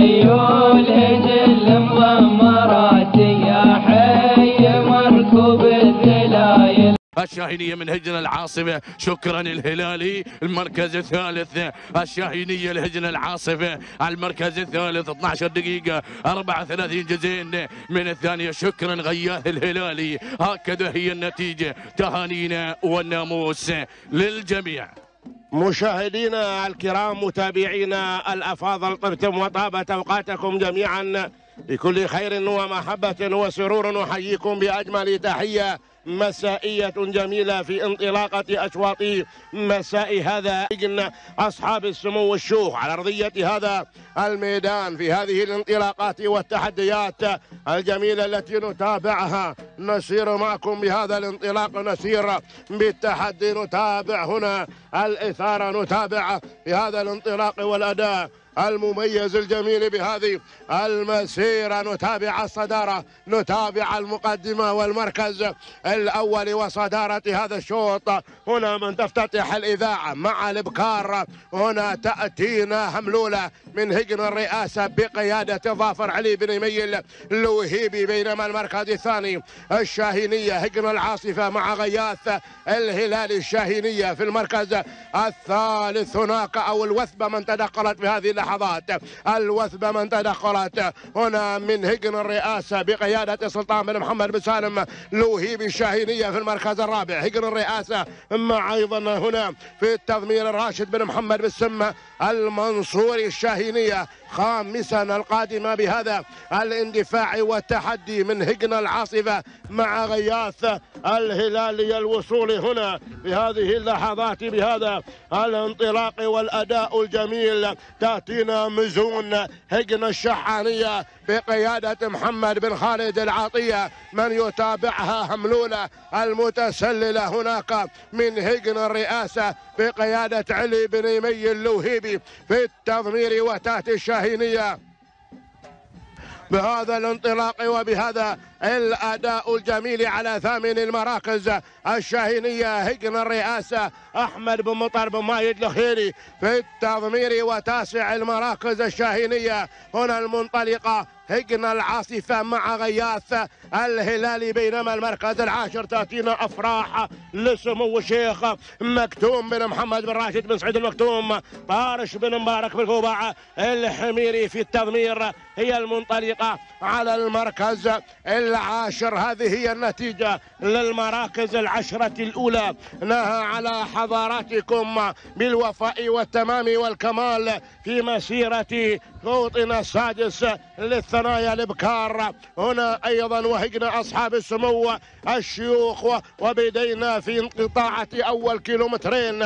خيول هجل مضمرات يا حي مركوب الذلايل. الشاهينية من هجن العاصفة، شكرا الهلالي المركز الثالث. الشاهينية الهجن العاصفة على المركز الثالث 12 دقيقة 34 جزء من الثانية. شكرا غياث الهلالي. هكذا هي النتيجة. تهانينا والناموس للجميع. مشاهدينا الكرام، متابعينا الأفاضل، طبتم وطابت أوقاتكم جميعا بكل خير ومحبة وسرور. نحييكم بأجمل تحية مسائية جميلة في انطلاقة أشواط مساء هذا أصحاب السمو والشوخ على أرضية هذا الميدان في هذه الانطلاقات والتحديات الجميلة التي نتابعها. نسير معكم بهذا الانطلاق، نسير بالتحدي، نتابع هنا الإثارة، نتابع بهذا الانطلاق والأداء المميز الجميل بهذه المسيرة، نتابع الصدارة، نتابع المقدمة والمركز الأول وصدارة هذا الشوط. هنا من تفتتح الإذاعة مع الإبكار، هنا تأتينا هملولة من هجن الرئاسة بقيادة ظافر علي بن ميل الوهيبي، بينما المركز الثاني الشاهينية هجن العاصفة مع غياث الهلالي. الشاهينية في المركز الثالث هناك أو الوثبة من تدخلت في هذه اللحظات، الوثبة من تدخلت هنا من هجن الرئاسة بقيادة سلطان بن محمد بن سالم الوهيبي. الشاهينية في المركز الرابع هجن الرئاسة مع أيضا هنا في التضمير الراشد بن محمد بن سمة المنصوري. الشاهينية خامسا القادمة بهذا الاندفاع والتحدي من هجن العاصفة مع غياث الهلالي. الوصول هنا بهذه اللحظات بهذا الانطلاق والأداء الجميل. تأتينا مزون هجن الشحانية بقيادة محمد بن خالد العاطية، من يتابعها هملولة المتسللة هناك من هجن الرئاسة بقيادة علي بن مي اللوهيبي في التضمير. وتأتي الشاهينية بهذا الانطلاق وبهذا الأداء الجميل على ثامن المراكز. الشاهينية هجن الرئاسة أحمد بن مطر بن مايد الخيري في التضمير. وتاسع المراكز الشاهينية هنا المنطلقة هجن العاصفة مع غياث الهلالي، بينما المركز العاشر تأتينا أفراح لسمو الشيخ مكتوم بن محمد بن راشد بن سعيد المكتوم، طارش بن مبارك بن كوباع الحميري في التضمير هي المنطلقة على المركز العاشر. هذه هي النتيجة للمراكز العشرة الأولى. نهى على حضاراتكم بالوفاء والتمام والكمال في مسيرة غوطنا السادس للثنايا الابكار. هنا ايضا وهجنا اصحاب السمو الشيوخ، وبدينا في انقطاعة اول كيلومترين.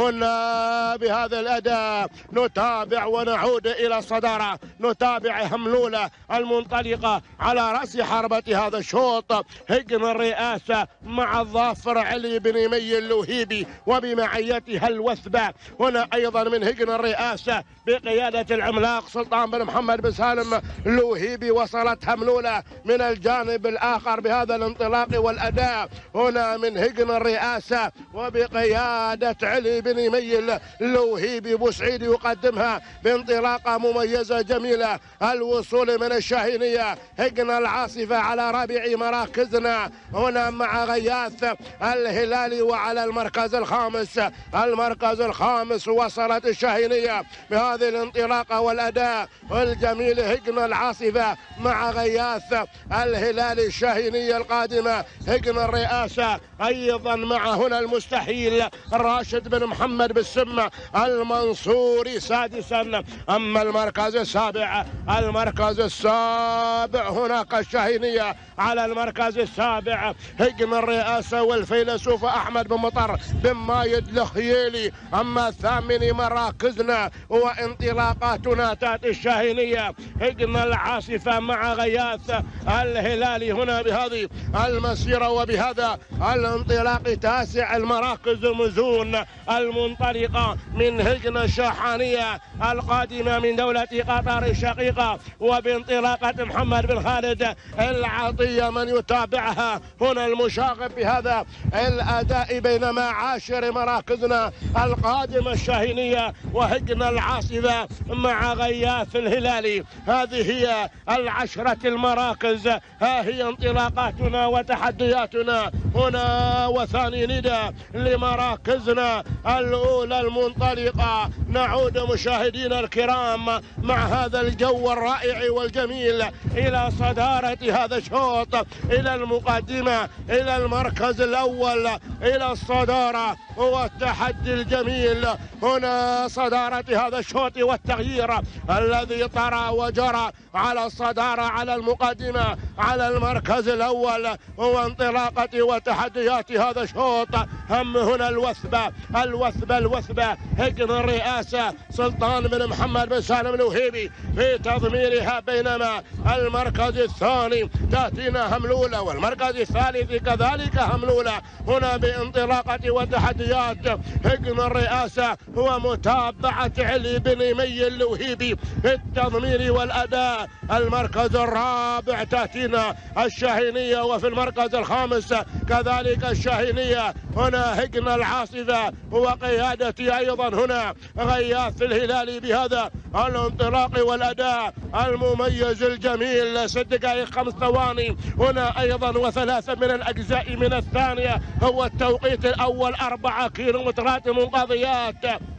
هنا بهذا الاداء نتابع ونعود الى الصدارة، نتابع هملولة المنطلقة على راس حربة هذا الشوط هجن الرئاسة مع الظافر علي بن مي اللوهيبي وبمعيتها الوثبة. هنا ايضا من هجن الرئاسة بقيادة العملاق سلطان بن محمد بن سالم اللوهيبي. وصلت هملولة من الجانب الآخر بهذا الانطلاق والأداء هنا من هجن الرئاسة وبقيادة علي بن مي اللوهيبي. بوسعيد يقدمها بانطلاقة مميزة جميلة. الوصول من الشاهينية هجن العاصفة على رابع مراكزنا هنا مع غياث الهلالي. وعلى المركز الخامس، المركز الخامس وصلت الشاهينية بهذه الانطلاقة والأداء الجميل هجن العاصفة مع غياث الهلالي. الشاهينية القادمة هجن الرئاسة أيضا مع هنا المستحيل راشد بن محمد بن سمة المنصوري سادسا. أما المركز السابع، المركز السابع هناك الشاهينية على المركز السابع هجن الرئاسة والفيلسوف أحمد بن مطر بن مايد الخييلي. أما ثامن مراكزنا وانطلاقاتنا تأتي الشاهينية هجن العاصفة مع غياث الهلالي هنا بهذه المسيرة وبهذا الانطلاق. تاسع المراكز مزون المنطلقة من هجن الشحانية القادمة من دولة قطر الشقيقة وبانطلاقة محمد بن خالد العطية من يتابعها هنا المشاغب بهذا الأداء. بينما عاشر مراكزنا القادمة الشاهينية وهجنة العاصفة مع غياث الهلالي. هذه هي العشرة المراكز، ها هي انطلاقاتنا وتحدياتنا هنا. وثاني نداء لمراكزنا الأولى المنطلقة. نعود مشاهدينا الكرام مع هذا الجو الرائع والجميل إلى صدارة هذا الشوط، إلى المقدمة، إلى المركز الأول، إلى الصدارة والتحدي الجميل هنا. صدارة هذا الشوط والتغيير الذي طرى وجرى على الصدارة، على المقدمة، على المركز الأول، وانطلاقة وتحديات هذا الشوط. هم هنا الوثبة الوثبة الوثبة. هجن الرئاسة سلطان بن محمد بن سالم الوهيبي في تضميرها. بينما المركز الثاني تأتينا هملولة، والمركز الثالث كذلك هملولة. هنا بانطلاقة وتحديات هجن الرئاسة ومتابعة علي بن مي الوهيبي في التضمير والأداء. المركز الرابع تأتينا الشاهينية، وفي المركز الخامس كذلك الشاهينية. هنا هجن العاصفة وقيادة أيضا هنا غياث الهلالي بهذا الانطلاق والأداء المميز الجميل. 6 دقائق 5 ثواني هنا أيضا، و3 من الأجزاء من الثانية هو التوقيت الأول. 4 كيلومترات منقضيات.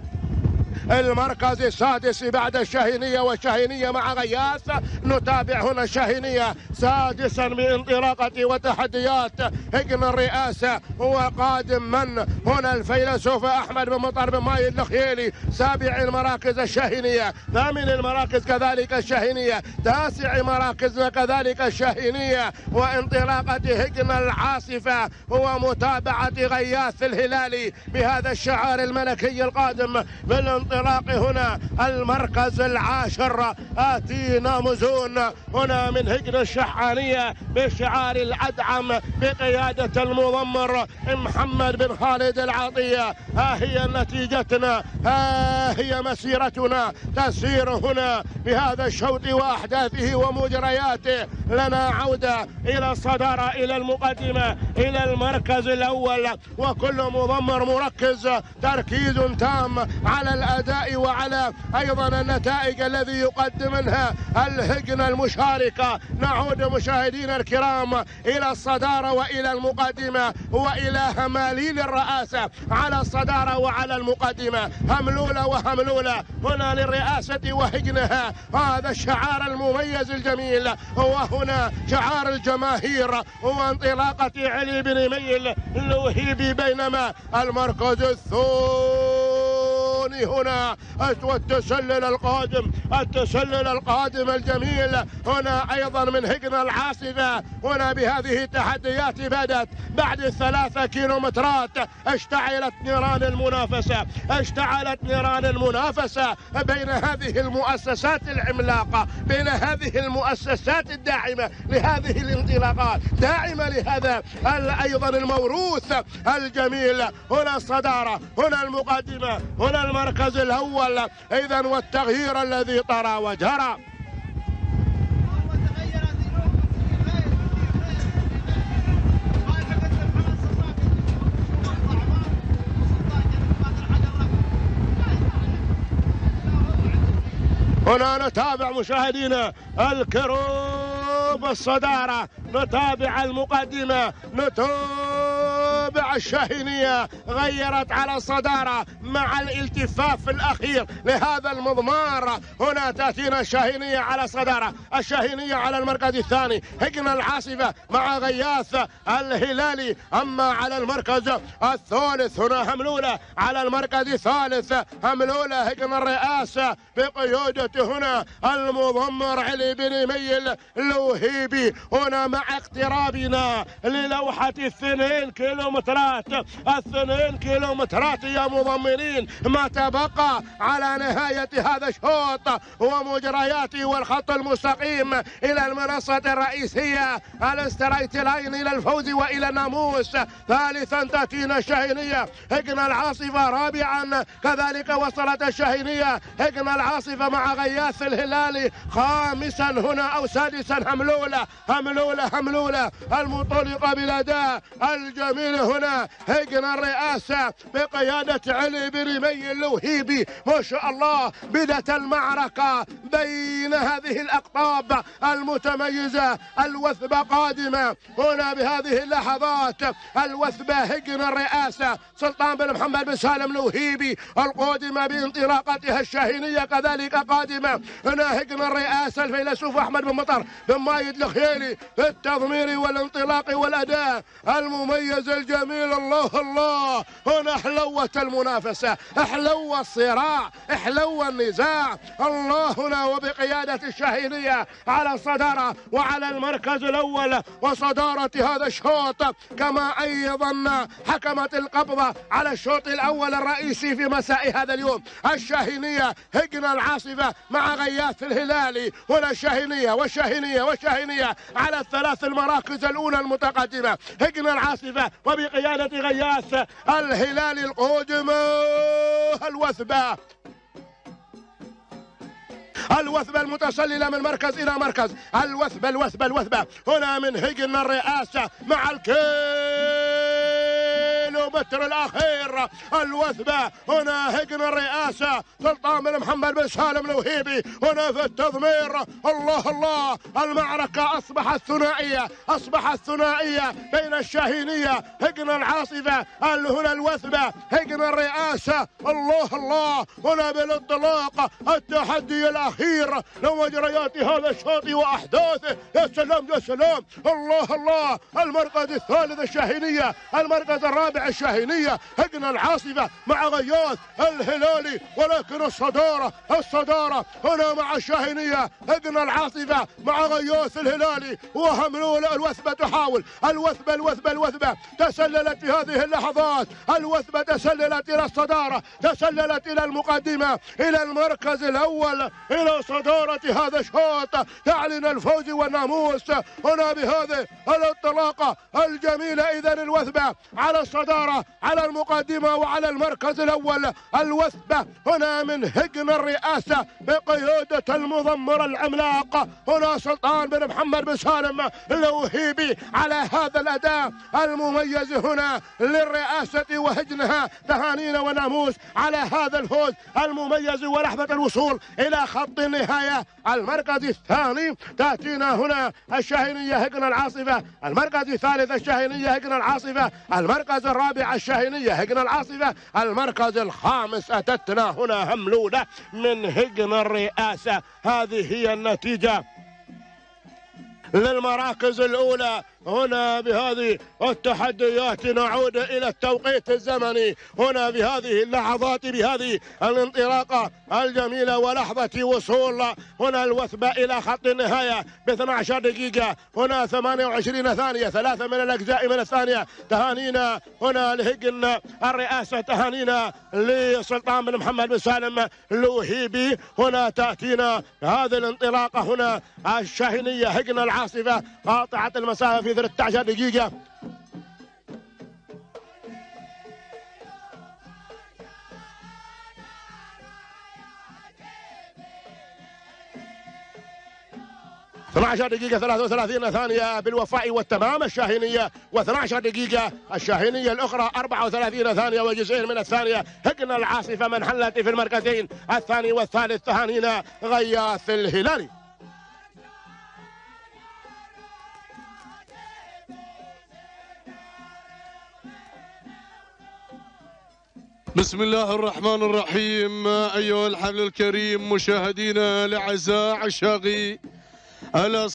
المركز السادس بعد الشاهينية، والشاهينية مع غياث. نتابع هنا الشاهينية سادسا بانطلاقة وتحديات هجن الرئاسة. هو قادم من هنا الفيلسوف أحمد بن مطر بن مايد الخيالي. 7 المراكز الشاهينية، 8 المراكز كذلك الشاهينية، 9 مراكز كذلك الشاهينية. وانطلاقة هجن العاصفة ومتابعة غياث الهلالي بهذا الشعار الملكي القادم بالانطلاق. هنا المركز العاشر آتينا مزون هنا من هجن الشحانية بشعار الأدعم بقيادة المضمر محمد بن خالد العطية. ها هي نتيجتنا، ها هي مسيرتنا تسير هنا بهذا الشوط وأحداثه ومجرياته. لنا عودة إلى الصدارة، إلى المقدمة، إلى المركز الأول، وكل مضمر مركز تركيز تام على الأداء وعلى أيضا النتائج الذي يقدم منها الهجنة المشاركة. نعود مشاهدينا الكرام إلى الصدارة وإلى المقدمة وإلى هماليل الرئاسة على الصدارة وعلى المقدمة. هملولة وهملولة هنا للرئاسة وهجنها. هذا الشعار المميز الجميل، وهنا شعار الجماهير وانطلاقة علي بن مي الوهيبي. بينما المركز الثاني هنا والتسلل القادم، التسلل القادم الجميل هنا أيضا من هجن العاصفة. هنا بهذه التحديات بدأت بعد 3 كيلومترات. اشتعلت نيران المنافسة، اشتعلت نيران المنافسة بين هذه المؤسسات العملاقة، بين هذه المؤسسات الداعمة لهذه الانطلاقات، داعمة لهذا أيضا الموروث الجميل. هنا الصدارة، هنا المقدمة، هنا المركز الأول. إذن والتغيير الذي طرى وجرى. هنا نتابع مشاهدينا الكرام الصدارة، نتابع المقدمة، نتابع الشاهينية غيرت على الصدارة مع الالتفاف الأخير لهذا المضمار. هنا تأتينا الشاهينية على الصدارة، الشاهينية على المركز الثاني، هجن العاصفة مع غياث الهلالي. أما على المركز الثالث هنا هملولة، على المركز الثالث هملولة هجن الرئاسة بقيادة هنا المضمر علي بن مي الوهيبي. هنا مع اقترابنا للوحة 2 كيلومترات كيلومترات، 2 كيلومترات يا مضمنين ما تبقى على نهاية هذا الشوط ومجرياته، والخط المستقيم إلى المنصة الرئيسية الستريت لاين إلى الفوز وإلى الناموس. ثالثا تأتينا الشاهينية هجن العاصفة، رابعا كذلك وصلت الشاهينية هجن العاصفة مع غياث الهلالي، خامسا هنا أو سادسا هملولة المنطلقة بالأداء الجميل هنا هجن الرئاسة بقيادة علي بن مي اللوهيبي. ما شاء الله بدت المعركة بين هذه الأقطاب المتميزة. الوثبة قادمة هنا بهذه اللحظات، الوثبة هجن الرئاسة سلطان بن محمد بن سالم لوهيبي القادمة بانطلاقتها الشاهينية كذلك قادمة. هنا هجن الرئاسة الفيلسوف أحمد بن مطر بن مايد الخيالي في التضمير والانطلاق والأداء المميز الجميل. الله هنا حلوة المنافسة، حلوة الصراع، حلوة النزاع. الله هنا وبقيادة الشاهينية على الصدارة وعلى المركز الأول وصدارة هذا الشوط، كما أيضا حكمت القبضة على الشوط الأول الرئيسي في مساء هذا اليوم. الشاهينية هجن العاصفة مع غياث الهلالي. هنا الشاهينية والشاهينية على الثلاث المراكز الأولى المتقدمة. هجن العاصفة وبقيادة غياث الهلالي القادمة. الوثبة المتسللة من مركز إلى مركز. الوثبة هنا من هجن الرئاسة مع الكيلومتر الأخير. الوثبة هنا هجن الرئاسة سلطان بن محمد بن سالم لوهيبي هنا في التضمير. الله المعركة أصبحت ثنائية بين الشاهينية هجن العاصفة هنا الوثبة هجن الرئاسة. الله هنا بالانطلاق التحدي الأخير لمجريات هذا الشوط وأحداثه. يا سلام الله المركز الثالث الشاهينية، المركز الرابع الشاهينية هجن العاصفة مع غياث الهلالي، ولكن الصدارة هنا مع الشاهينية هجن العاصفة مع غياث الهلالي وهملول. الوثبة تحاول، الوثبة تسللت في هذه اللحظات، الوثبة تسللت إلى الصدارة، تسللت إلى المقدمة، إلى المركز الأول، إلى صدارة هذا الشوط، تعلن الفوز والناموس هنا بهذه الانطلاقة الجميلة. إذا الوثبة على الصدارة، على المقدمة وعلى المركز الأول. الوثبة هنا من هجن الرئاسة بقيادة المضمر العملاق هنا سلطان بن محمد بن سالم اللوهيبي على هذا الأداء المميز هنا للرئاسة وهجنها. تهانينا وناموس على هذا الفوز المميز ولحظة الوصول إلى خط النهاية. المركز الثاني تأتينا هنا الشاهينية هجن العاصفة، المركز الثالث الشاهينية هجن العاصفة، المركز الرابع الشاهينية هجن العاصفة، المركز الخامس أتتنا هنا هملولة من هجن الرئاسة. هذه هي النتيجة للمراكز الأولى. هنا بهذه التحديات نعود إلى التوقيت الزمني هنا بهذه اللحظات بهذه الانطلاقة الجميلة ولحظة وصول هنا الوثبة إلى خط النهاية ب 12 دقيقة هنا 28 ثانية، 3 من الأجزاء من الثانية. تهانينا هنا لهجن الرئاسة، تهانينا لسلطان بن محمد بن سالم اللوهيبي. هنا تأتينا هذه الانطلاقة هنا الشاهينية هجن العاصفة قاطعة المسافة في 13 دقيقة. دقيقة 33 ثانية بالوفاء والتمام الشاهينية، و12 دقيقة الشاهينية الأخرى 34 ثانية وجزئين من الثانية. هجن العاصفة من حلت في المركزين الثاني والثالث. تهانينا غياث الهلالي. بسم الله الرحمن الرحيم. أيها الحفل الكريم مشاهدينا الأعزاء عشاقي